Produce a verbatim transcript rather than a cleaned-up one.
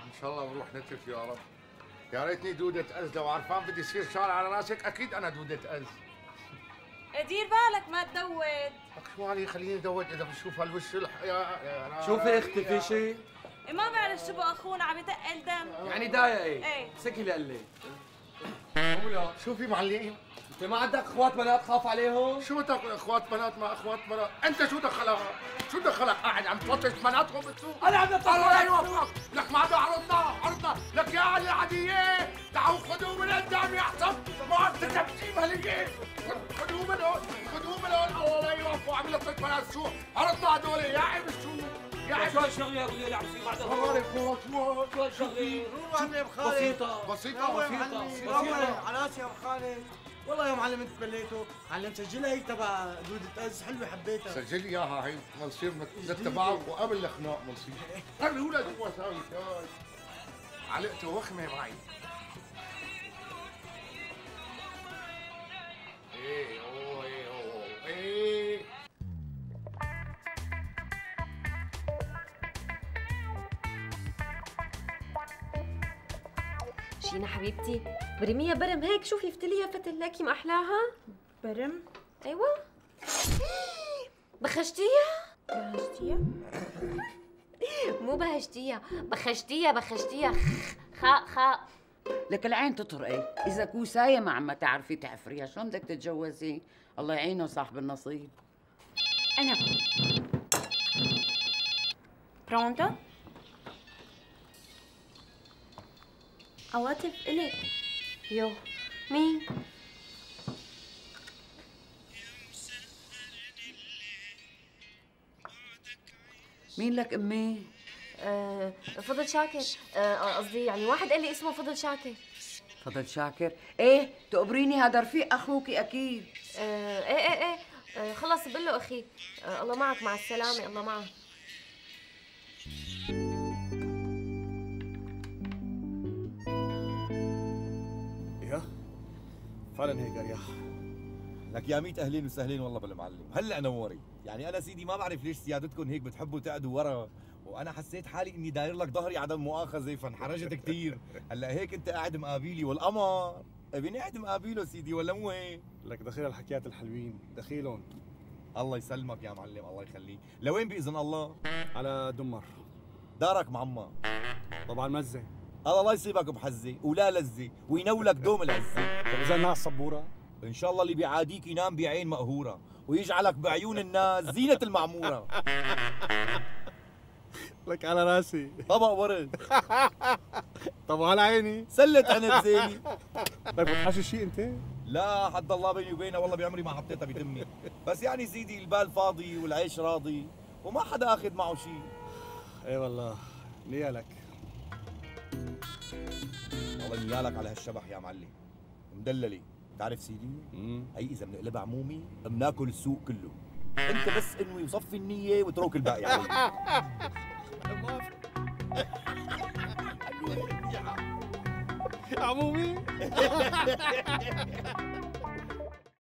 ان شاء الله بروح نتف يا رب. يا ريتني دودة أز، لو عرفان بدي يصير شعر على راسك أكيد أنا دودة أز. دير بالك ما تدود. لك شو علي خليني دود إذا بشوف هالوش الح... يا يا شوفي اختي في شيء؟ إيه ما بعرف شو بقى اخونا عم يتقل دم. يعني دايق ايه؟ ايه سكي اللي قال لي. شو في معلم؟ انت ما عندك اخوات بنات خاف عليهم؟ شو تاكل اخوات بنات مع اخوات بنات؟ انت شو دخلها؟ شو دخلك قاعد عم تفتش بناتهم بالسوق؟ انا عم بطلع. الله لا يوفقك، لك ما عاد عرضنا عرضنا، لك يا علي عادية، تعالوا خذوه من قدامي احسن، ما عاد تكبسي مالية، خذوه من هون، خذوه من هون، الله لا يوفقه، عم يلطش بنات السوق، عرضنا هدول يا عيب السوق، يا عيب. شو هالشغلة يا ابو اللي عم يصير بعد هون شو شو هالشغلة؟ بسيطة بسيطة بسيطة بسيطة على راسي يا ابو خالد. والله يا معلم انت بليته، معلم سجلها هي تبع دودة أز، حلوة حبيتها. سجل لي اياها هي بنصير نتبعك وقبل الخناق بنصير. خلي ولد جوا ساوي شاي. علقته وخمه معي. ايه اوه ايه اوه ايه. شينا حبيبتي برميها برم هيك، شوفي افتليها فتل لكي ما احلاها. برم؟ ايوه. بخشتيها؟ بهجتيها؟ مو بهجتيها، بخشتيها بخشتيها خاء خاء. لك العين تطرقي، إذا كوساية ما عم تعرفي تحفريها، شلون بدك تتجوزي؟ الله يعينه صاحب النصيب. أنا برونتو؟ عواطف إلك. يو مين؟ مين لك أمي؟ آه فضل شاكر، آه قصدي يعني واحد قال لي اسمه فضل شاكر. فضل شاكر؟ ايه تقبريني، هذا رفيق اخوكي اكيد. آه ايه ايه ايه آه خلص بقول له اخي. آه الله معك، مع السلامة، الله معك. يا فعلا هيك اريح. لك يا ميت اهلين وسهلين والله بالمعلم، هلا نوري. يعني انا سيدي ما بعرف ليش سيادتكم هيك بتحبوا تقعدوا ورا، وانا حسيت حالي اني داير لك ظهري عدم مؤاخذه فانحرجت كثير. هلا هيك انت قاعد مقابلي والقمر، ابني قاعد مقابله سيدي ولا مو هيك؟ لك دخيل الحكيات الحلوين، دخيلهم. الله يسلمك يا معلم، الله يخليك. لوين باذن الله؟ على دمر. دارك معمر؟ طبعا مزه. الله الله يصيبك بحزه ولا لزه وينولك دوم العزه. طيب اذا الناس صبوره؟ ان شاء الله اللي بيعاديك ينام بعين مقهوره ويجعلك بعيون الناس زينه المعموره. لك على راسي. طبق ورد. طب على عيني. سلة عنب زيني. طيب بتحشي شيء انت؟ لا حد الله بيني وبينه والله بعمري ما حطيتها بتمي، بس يعني سيدي البال فاضي والعيش راضي وما حدا اخذ معه شيء. اي والله نيالك. والله نيالك على هالشبح يا معلم. مدللي، بتعرف سيدي؟ امم هي اذا بنقلبها عمومي بناكل السوق كله. انت بس انوي وصفي النية واترك الباقي علي. عمومي